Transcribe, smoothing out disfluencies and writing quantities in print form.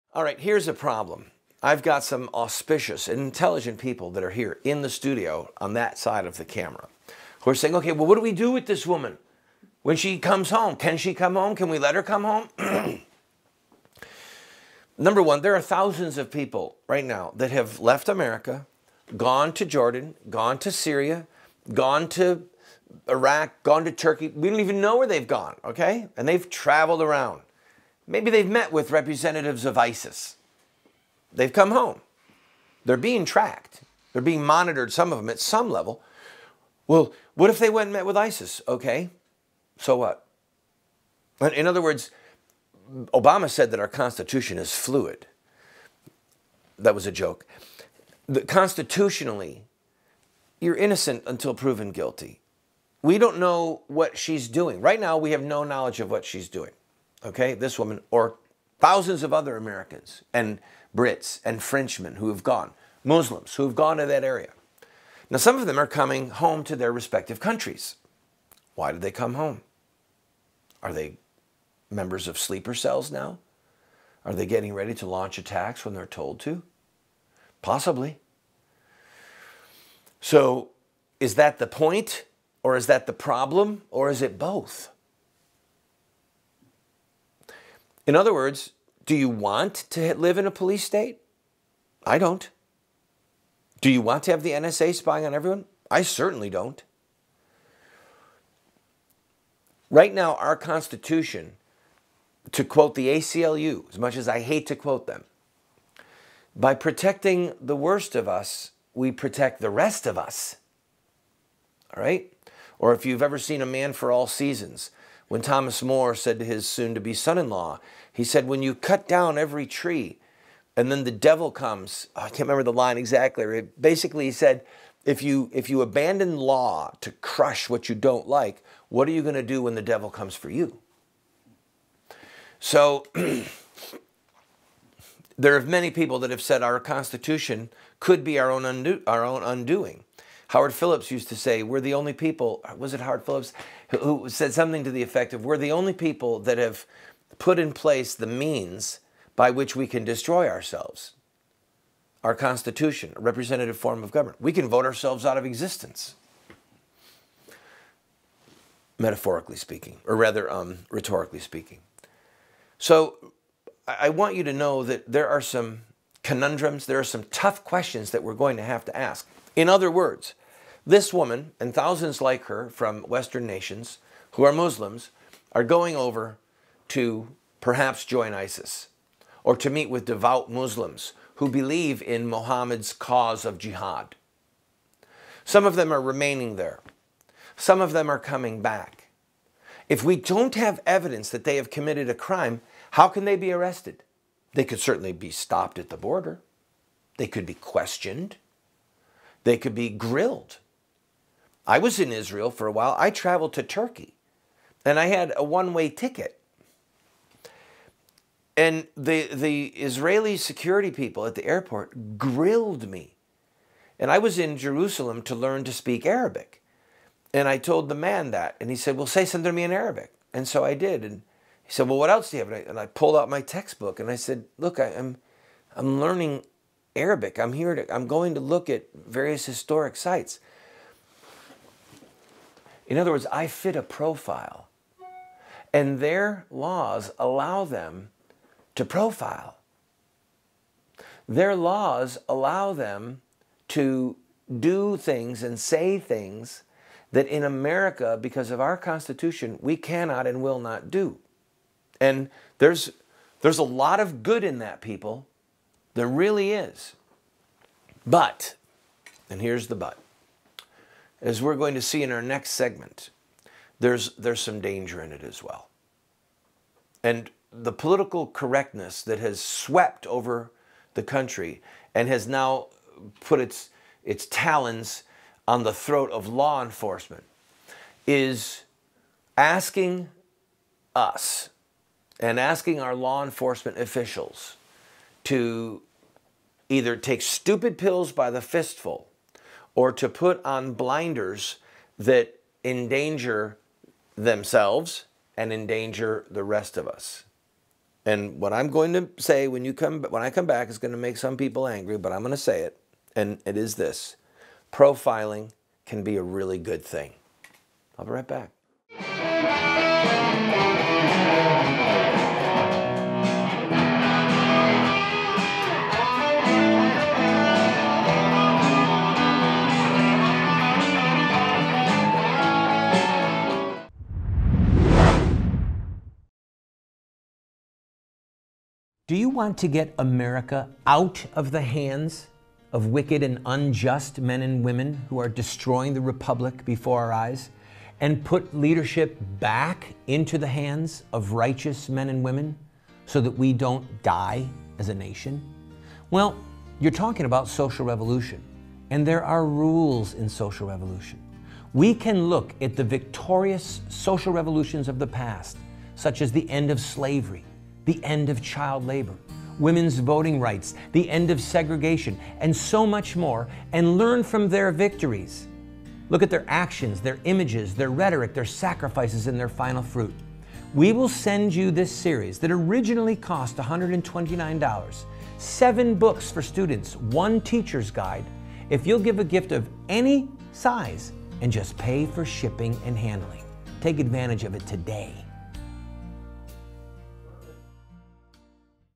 All right, here's a problem. I've got some auspicious and intelligent people that are here in the studio on that side of the camera who are saying, okay, well, what do we do with this woman when she comes home? Can she come home? Can we let her come home? Number one, there are thousands of people right now that have left America, gone to Jordan, gone to Syria, gone to Iraq, gone to Turkey. We don't even know where they've gone, okay? And they've traveled around. Maybe they've met with representatives of ISIS. They've come home. They're being tracked. They're being monitored, some of them, at some level. Well, what if they went and met with ISIS? Okay, so what? In other words, Obama said that our Constitution is fluid. That was a joke. Constitutionally, you're innocent until proven guilty. We don't know what she's doing. Right now, we have no knowledge of what she's doing. Okay, this woman, or thousands of other Americans and Brits and Frenchmen who have gone, Muslims who have gone to that area. Now, some of them are coming home to their respective countries. Why did they come home? Are they members of sleeper cells now? Are they getting ready to launch attacks when they're told to? Possibly. So, is that the point? Or is that the problem? Or is it both? In other words, do you want to live in a police state? I don't. Do you want to have the NSA spying on everyone? I certainly don't. Right now, our Constitution, to quote the ACLU, as much as I hate to quote them, by protecting the worst of us, we protect the rest of us. All right? Or if you've ever seen A Man for All Seasons, when Thomas More said to his soon-to-be son-in-law, he said, when you cut down every tree and then the devil comes, I can't remember the line exactly. Basically, he said, if you abandon law to crush what you don't like, what are you going to do when the devil comes for you? So there are many people that have said our Constitution could be our own undoing. Howard Phillips used to say, we're the only people, was it Howard Phillips, who said something to the effect of, we're the only people that have put in place the means by which we can destroy ourselves. Our Constitution, a representative form of government. We can vote ourselves out of existence. Metaphorically speaking, or rather rhetorically speaking. So I want you to know that there are some conundrums, there are some tough questions that we're going to have to ask. In other words, this woman and thousands like her from Western nations who are Muslims are going over to perhaps join ISIS or to meet with devout Muslims who believe in Muhammad's cause of jihad. Some of them are remaining there. Some of them are coming back. If we don't have evidence that they have committed a crime, how can they be arrested? They could certainly be stopped at the border. They could be questioned. They could be grilled. I was in Israel for a while. I traveled to Turkey, and I had a one-way ticket. And the Israeli security people at the airport grilled me. And I was in Jerusalem to learn to speak Arabic. And I told the man that, and he said, well, say something to me in Arabic. And so I did. And he said, well, what else do you have? And I pulled out my textbook, and I said, look, I'm learning Arabic. I'm going to look at various historic sites. In other words, I fit a profile. And their laws allow them to profile. Their laws allow them to do things and say things that in America, because of our Constitution, we cannot and will not do. And there's a lot of good in that, people. There really is. But, and here's the but, as we're going to see in our next segment, there's some danger in it as well. And the political correctness that has swept over the country and has now put its talons on the throat of law enforcement is asking us and asking our law enforcement officials to either take stupid pills by the fistful or to put on blinders that endanger themselves and endanger the rest of us. And what I'm going to say when I come back is going to make some people angry, but I'm going to say it, and it is this: profiling can be a really good thing. I'll be right back. Do you want to get America out of the hands of wicked and unjust men and women who are destroying the republic before our eyes, and put leadership back into the hands of righteous men and women so that we don't die as a nation? Well, you're talking about social revolution, and there are rules in social revolution. We can look at the victorious social revolutions of the past, such as the end of slavery, the end of child labor, women's voting rights, the end of segregation, and so much more, and learn from their victories. Look at their actions, their images, their rhetoric, their sacrifices, and their final fruit. We will send you this series that originally cost $129, 7 books for students, 1 teacher's guide, if you'll give a gift of any size and just pay for shipping and handling. Take advantage of it today.